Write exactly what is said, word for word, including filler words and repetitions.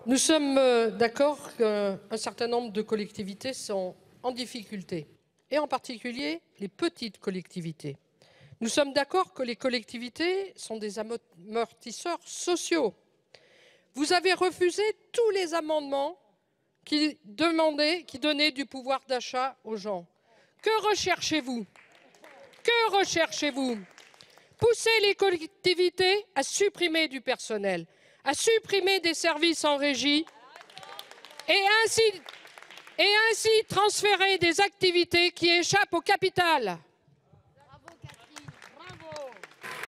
Nous sommes d'accord qu'un certain nombre de collectivités sont en difficulté, et en particulier les petites collectivités. Nous sommes d'accord que les collectivités sont des amortisseurs sociaux. Vous avez refusé tous les amendements qui demandaient, qui donnaient du pouvoir d'achat aux gens. Que recherchez-vous? Que recherchez-vous? Poussez les collectivités à supprimer du personnel, à supprimer des services en régie et ainsi, et ainsi transférer des activités qui échappent au capital.